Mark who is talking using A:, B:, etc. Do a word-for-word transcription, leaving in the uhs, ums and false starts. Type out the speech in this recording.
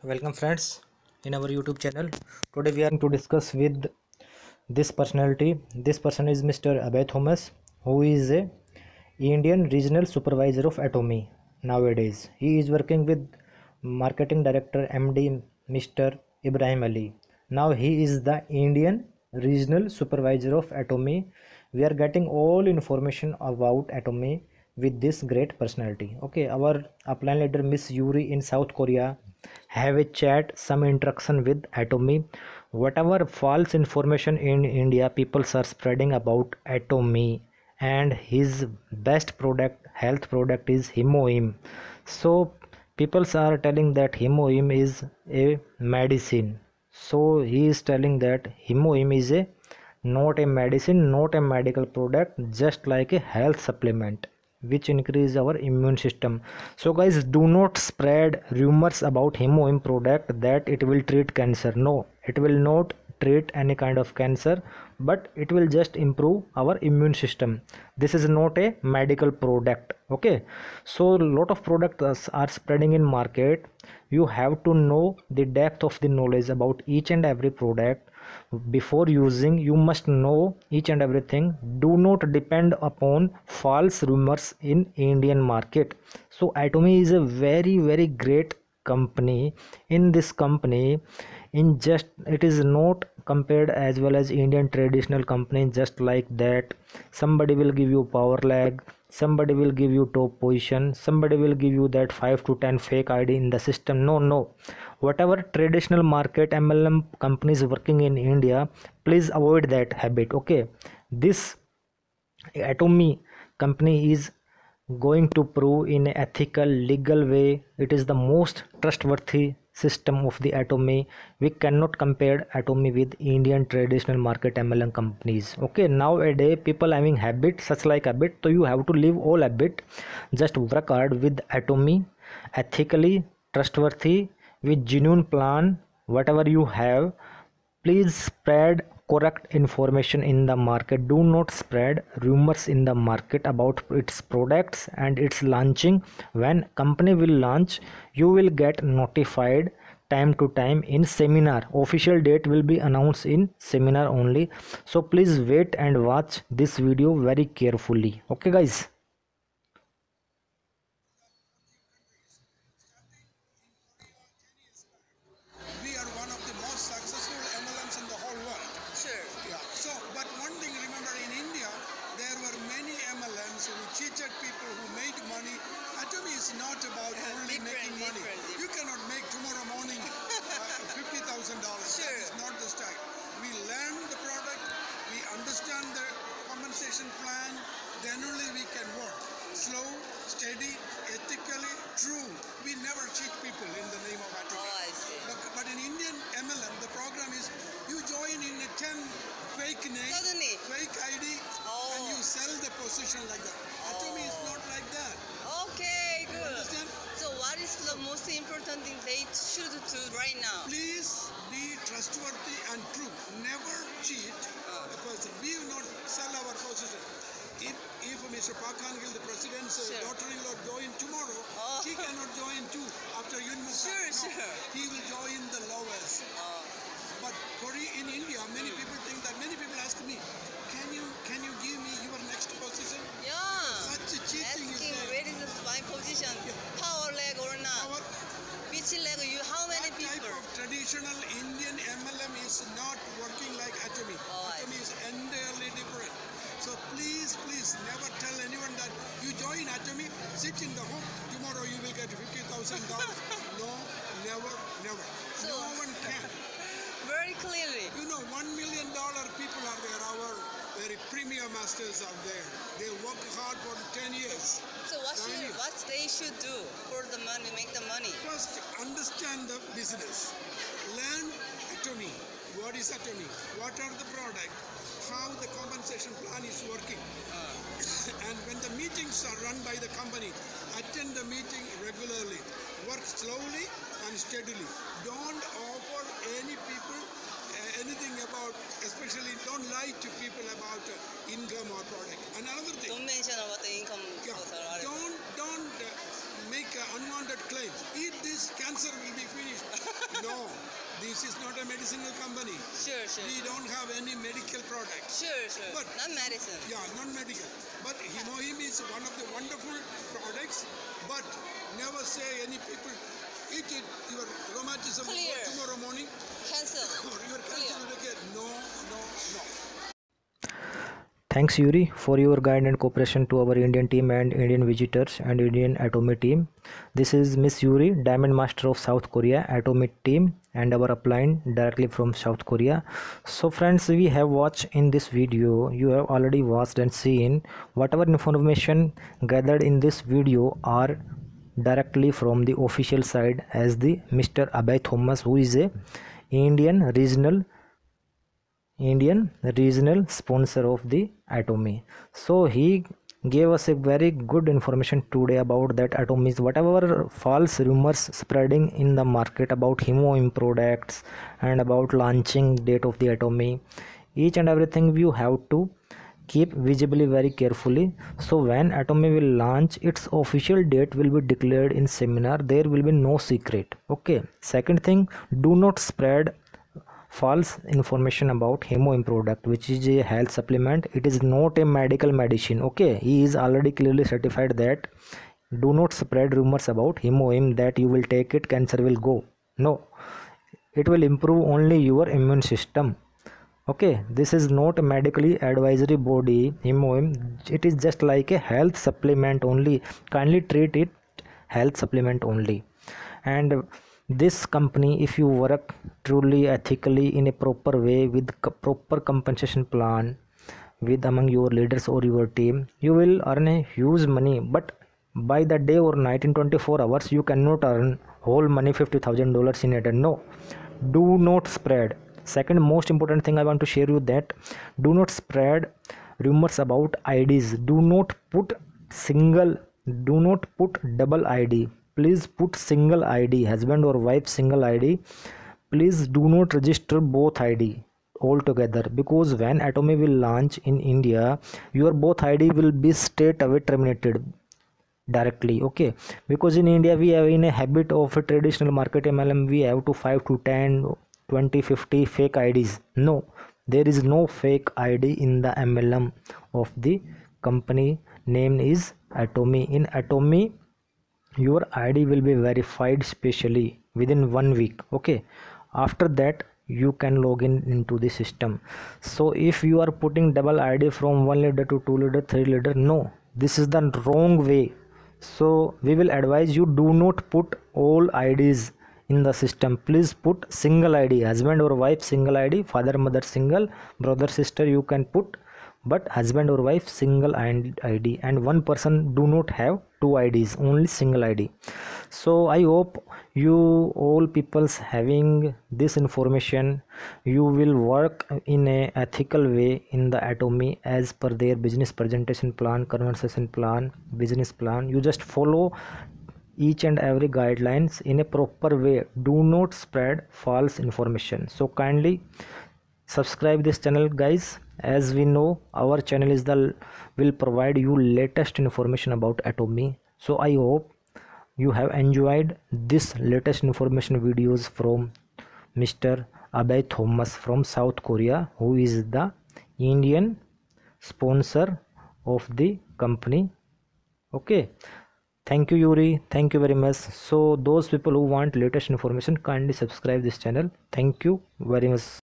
A: Welcome friends in our YouTube channel. Today we are going to discuss with this personality. This person is Mister Abhay Thomas, who is a Indian Regional Supervisor of Atomy nowadays. He is working with Marketing Director M D Mister Ibrahim Ali. Now he is the Indian Regional Supervisor of Atomy. We are getting all information about Atomy with this great personality. Okay, our upline leader Miss Yuri in South Korea have a chat, some interaction with Atomy. Whatever false information in India people are spreading about Atomy, and his best product, health product, is Hemohim. So people are telling that Hemohim is a medicine. So he is telling that Hemohim is a not a medicine, not a medical product, just like a health supplement which increase our immune system. So guys, do not spread rumors about Hemohim product that it will treat cancer. No, it will not treat any kind of cancer, but it will just improve our immune system. This is not a medical product. Okay, so lot of products are spreading in market. You have to know the depth of the knowledge about each and every product. Before using, you must know each and everything. Do not depend upon false rumors in Indian market. So Atomy is a very very great company. In this company, in just it is not compared as well as Indian traditional company. Just like that, somebody will give you power lag, somebody will give you top position, somebody will give you that five to ten fake I D in the system. No, no, whatever traditional market M L M companies working in India, please avoid that habit. Okay, this Atomy company is going to prove in an ethical, legal way. It is the most trustworthy system of the Atomy. We cannot compare Atomy with Indian traditional market M L M companies. Okay, nowadays people having habit, such like habit, so you have to leave all habit. Just work hard with Atomy, ethically, trustworthy, with genuine plan. Whatever you have, please spread correct information in the market. Do not spread rumors in the market about its products and its launching. When company will launch, you will get notified time to time in seminar. Official date will be announced in seminar only. So please wait and watch this video very carefully. Okay guys.
B: We are one of the most successful M L Ms in the whole world.
C: Sure.
B: Yeah. So, but one thing remember, in India, there were many M L Ms who cheated people, who made money. Atomy is not about only
C: Different,
B: making money.
C: different,
B: You cannot make tomorrow morning uh, fifty thousand dollars.
C: Sure.
B: That is not the style. We learn the product, we understand the compensation plan, then only we can work. Slow, steady, ethically, true. We never cheat people in the name of Atomy.
C: Oh, I see.
B: But, but in Indian M L M, the program is you join in a ten fake name,
C: Suddenly.
B: fake I D,
C: Oh.
B: and you sell the position like that. Atomy is not like that.
C: Okay,
B: You
C: good.
B: understand?
C: So what is the most important thing they should do right now?
B: Please be trustworthy and true. Never cheat
C: Uh.
B: a person. We will not sell our position. If, if Mister Pakangil, the president's uh,
C: Sure.
B: daughter-in-law, join tomorrow,
C: Oh.
B: she cannot join too after university.
C: Sure,
B: No,
C: sure.
B: He will join the lowest.
C: Uh,
B: But Kori, in India, many people think that. Many people ask me, can you can you give me your next position?
C: yeah.
B: Such a cheating is
C: Asking
B: there.
C: where is my position?
B: Yeah.
C: Power leg or not?
B: Our,
C: Which leg? You? How many
B: that type
C: people?
B: of traditional Indian M L M is not working like Atomy.
C: Oh, I
B: Atomy is entirely different. So please, please never tell anyone that you join Atomy, sit in the home, tomorrow you will get fifty thousand dollars. No, never, never.
C: So-
B: No one can.
C: Very clearly.
B: You know, one million dollar people are there. Our very premier masters are there. They work hard for ten years.
C: So what should
B: Nine years.
C: what they should do for the money, make the money?
B: First, understand the business. Learn Atomy. What is Atomy? What are the products? How the compensation plan is working.
C: Uh,
B: And when the meetings are run by the company, attend the meeting regularly. Work slowly and steadily. Don't offer any people uh, anything about, especially don't lie to people about uh, income or product. And another thing,
C: don't mention about the income.
B: yeah,
C: source or other.
B: don't don't uh, make uh, unwanted claims. Eat this, cancer will be finished. this is not a medicinal company.
C: Sure, sure.
B: We don't have any medical products.
C: Sure, sure.
B: But-
C: Not medicine.
B: Yeah, non-medical. But Hemohim is one of the wonderful products. But never say any people eat it. Your rheumatism will go
C: Clear.
B: tomorrow morning.
C: Cancel.
B: Or your cancer will get no, no, no.
A: Thanks Yuri for your guide and cooperation to our Indian team and Indian visitors and Indian Atomy team. This is Miss Yuri, Diamond Master of South Korea, Atomy team, and our upline directly from South Korea. So friends, we have watched in this video, you have already watched and seen whatever information gathered in this video are directly from the official side as the Mister Abhay Thomas, who is a Indian regional Indian regional sponsor of the Atomy. So he gave us a very good information today about that Atomy. Whatever false rumors spreading in the market about Hemohim products and about launching date of the Atomy, each and everything you have to keep visibly very carefully. So when Atomy will launch, its official date will be declared in seminar. There will be no secret. Okay. Second thing, do not spread false information about Hemohim product, which is a health supplement. It is not a medical medicine. Okay, he is already clearly certified that do not spread rumors about Hemohim that you will take it, cancer will go. No, it will improve only your immune system. Okay, this is not a medically advisory body. Hemohim, it is just like a health supplement only. Kindly treat it health supplement only. And this company, if you work truly ethically in a proper way with proper compensation plan with among your leaders or your team, you will earn a huge money. But by the day or night, in twenty-four hours, you cannot earn whole money fifty thousand dollars in a day. No, do not spread. Second most important thing I want to share you that do not spread rumors about I Ds. Do not put single, do not put double I D. Please put single I D, husband or wife single I D. Please do not register both I D altogether, because when Atomy will launch in India, your both I D will be straight away terminated directly. Okay, because in India we have in a habit of a traditional market M L M, we have to five to ten, twenty, fifty fake I Ds. No, there is no fake I D in the M L M of the company. Name is Atomy. In Atomy, your I D will be verified specially within one week. Okay, after that you can log in into the system. So if you are putting double I D from one leader to two leader, three leader, no, this is the wrong way. So we will advise you, do not put all I Ds in the system. Please put single I D, husband or wife single I D, father mother single, brother sister you can put, but husband or wife single I D, and one person do not have two I Ds, only single I D. So I hope you all peoples having this information, you will work in a ethical way in the Atomy as per their business presentation plan, conversation plan, business plan. You just follow each and every guidelines in a proper way. Do not spread false information. So kindly subscribe this channel, guys. As we know, our channel is the will provide you latest information about Atomy. So I hope you have enjoyed this latest information videos from Mister Abhay Thomas from South Korea, who is the Indian sponsor of the company. Okay, thank you Yuri, thank you very much. So those people who want latest information, kindly subscribe this channel. Thank you very much.